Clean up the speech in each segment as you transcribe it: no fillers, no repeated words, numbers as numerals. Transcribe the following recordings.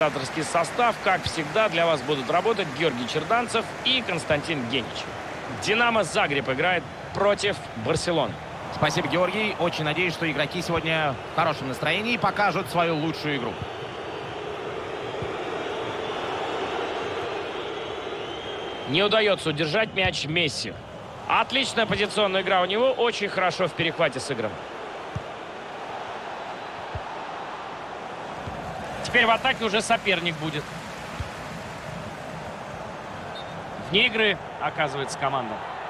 Авторский состав, как всегда, для вас будут работать Георгий Черданцев и Константин Генич. «Динамо» Загреб играет против «Барселоны». Спасибо, Георгий. Очень надеюсь, что игроки сегодня в хорошем настроении и покажут свою лучшую игру. Не удается удержать мяч Месси. Отличная позиционная игра у него, очень хорошо в перехвате сыгран. Теперь в атаке уже соперник будет. Вне игры оказывается команда.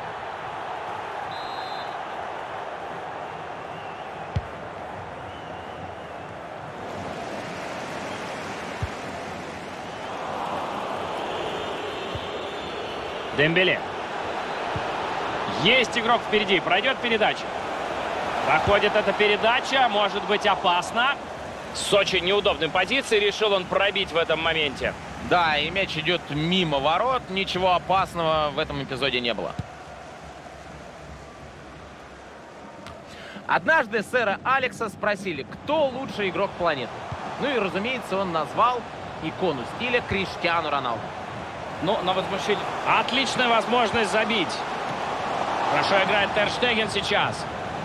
Дембеле. Есть игрок впереди. Пройдет передача. Проходит эта передача. Может быть опасно. С очень неудобной позиции решил он пробить в этом моменте. Да, и мяч идет мимо ворот. Ничего опасного в этом эпизоде не было. Однажды сэра Алекса спросили, кто лучший игрок планеты. Ну и, разумеется, он назвал икону стиля Криштиану Роналду. Ну, на возмущение. Отличная возможность забить. Хорошо играет Тер Штеген сейчас.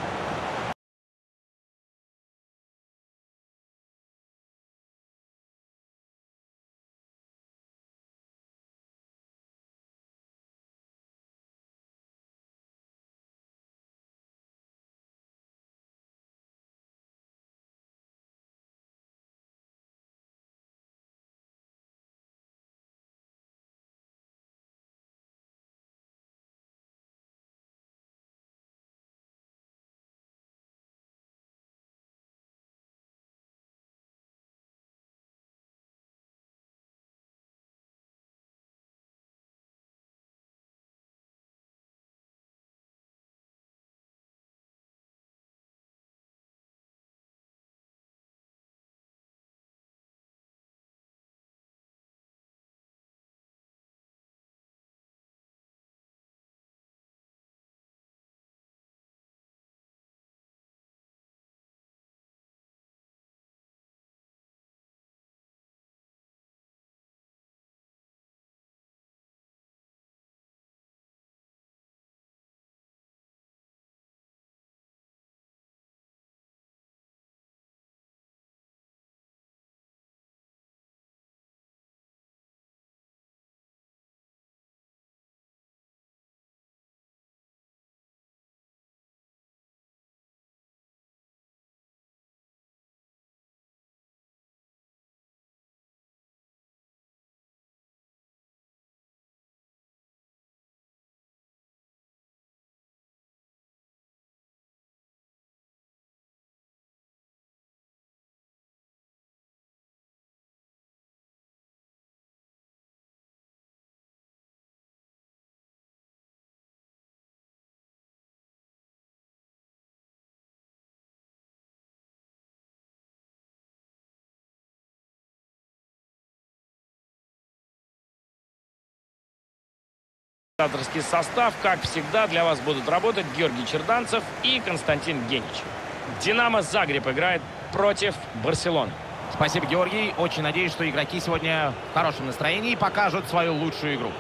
Авторский состав, как всегда, для вас будут работать Георгий Черданцев и Константин Генич. «Динамо» Загреб играет против «Барселоны». Спасибо, Георгий. Очень надеюсь, что игроки сегодня в хорошем настроении и покажут свою лучшую игру.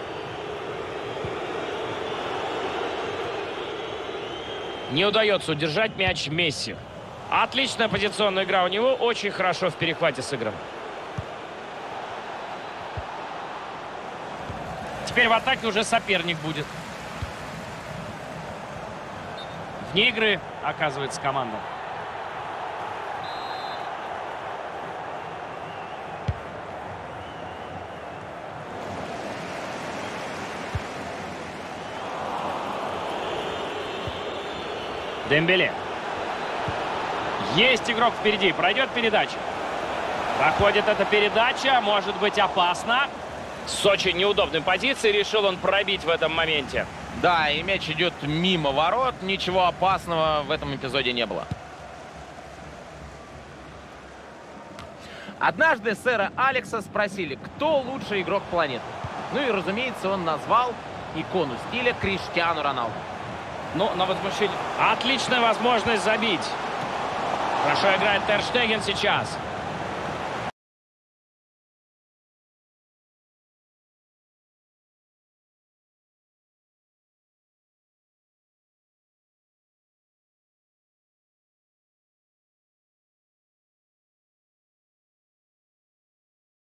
Не удается удержать мяч Месси. Отличная позиционная игра у него, очень хорошо в перехвате сыгран. Теперь в атаке уже соперник будет. Вне игры оказывается команда. Дембеле. Есть игрок впереди. Пройдет передача. Проходит эта передача. Может быть опасно. С очень неудобной позиции решил он пробить в этом моменте. Да, и мяч идет мимо ворот. Ничего опасного в этом эпизоде не было. Однажды сэра Алекса спросили, кто лучший игрок планеты. Ну и, разумеется, он назвал икону стиля Криштиану Роналду. Ну, на возмущение. Отличная возможность забить. Хорошо играет Тер Штеген сейчас.